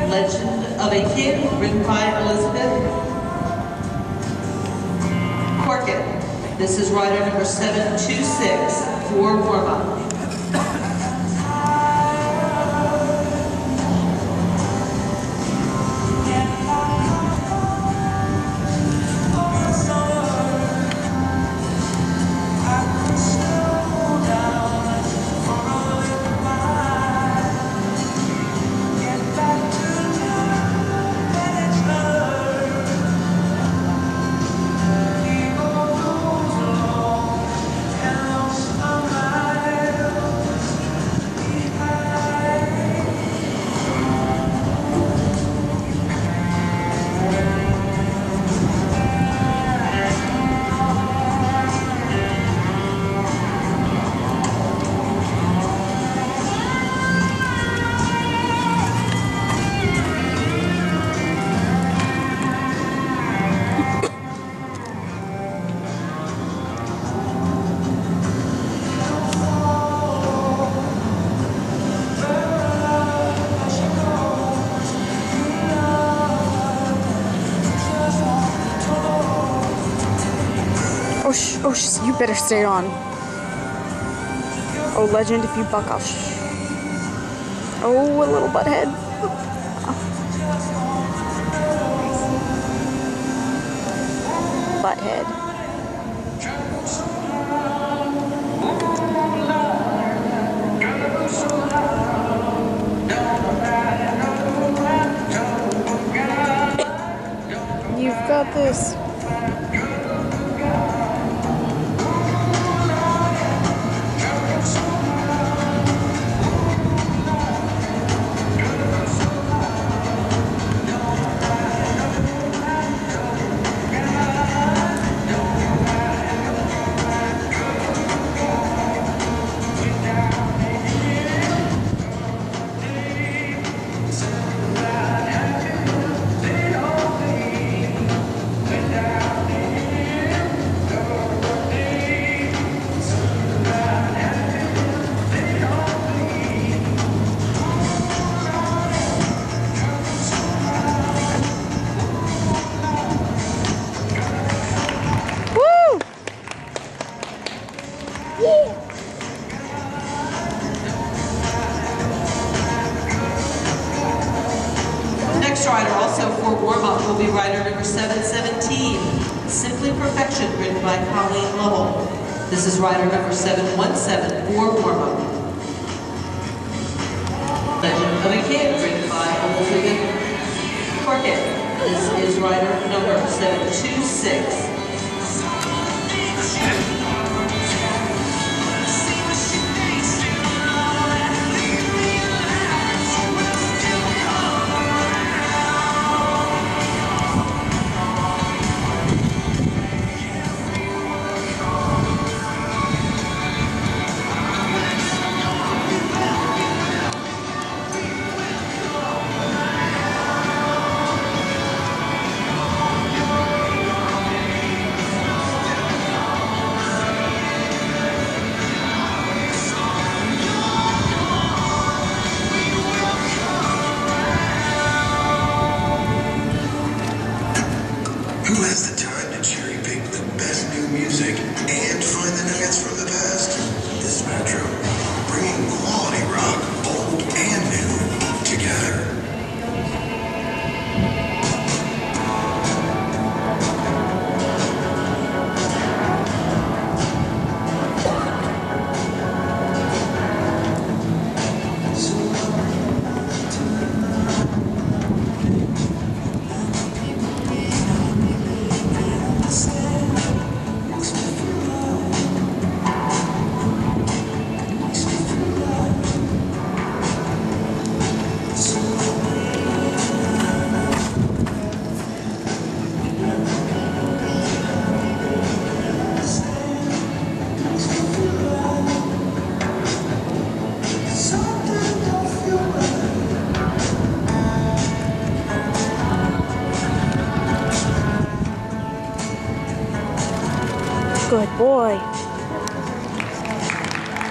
Legend of a Kid, written by Elizabeth Corkin. This is rider number 726 for warm-up. Oh, you better stay on. Oh, legend, if you buck off. Oh, a little butthead. Butthead. You've got this. Next rider, also for warm-up, will be rider number 717, Simply Perfection, written by Colleen Lovell. This is rider number 717 for warm-up. Legend of a Kid, written by Elizabeth Corkin. This is rider number 726. Who has the time to cherry pick the best new music and find the nuggets from the past? This Metro, bringing quality rock, old and new, together. Good boy.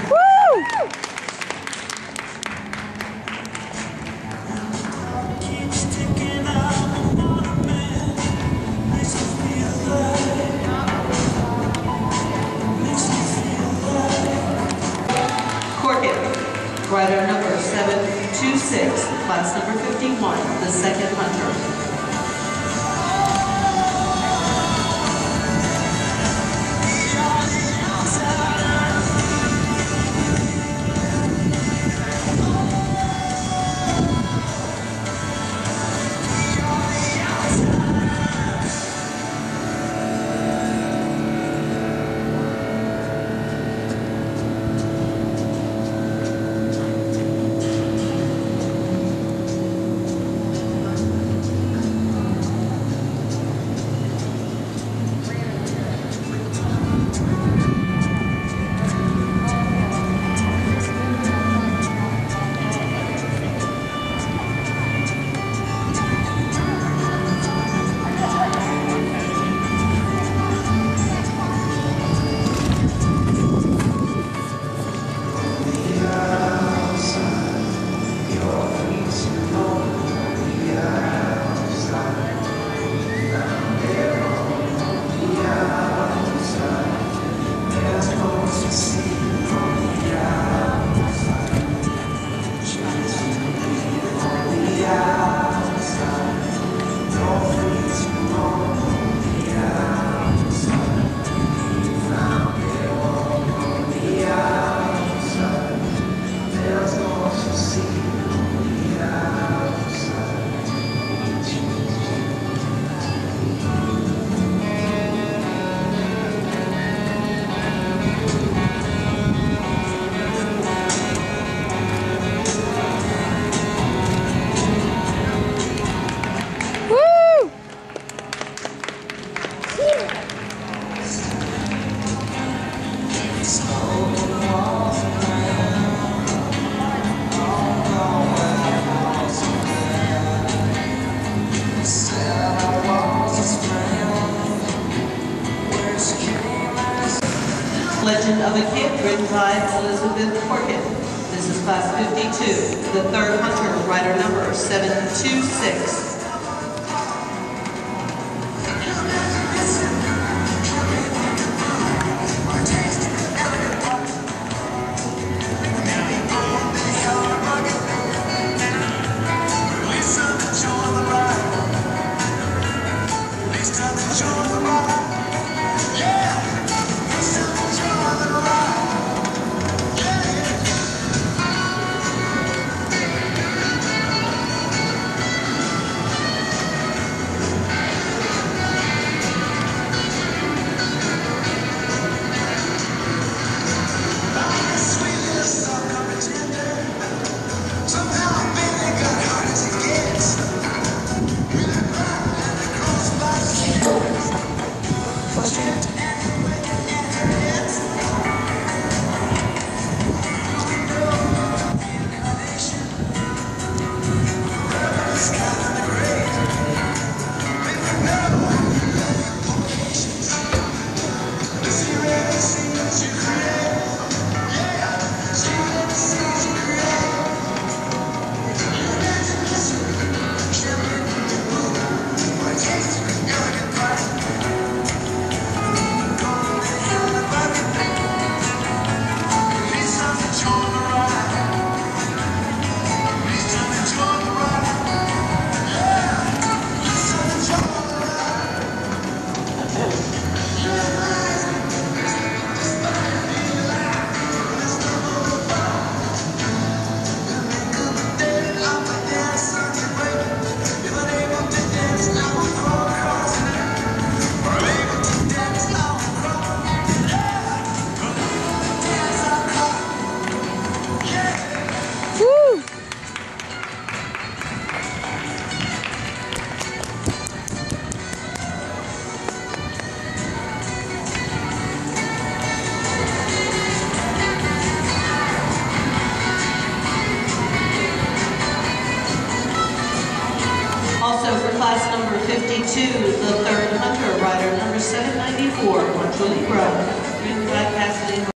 Woo! 726, class number 51, the second hunter. Legend of a Kid, written by Elizabeth Corkin. This is class 52, the third hunter, rider number 726. Also for class number 52, the third hunter, rider number 794, Julie Grove, written by Cassidy.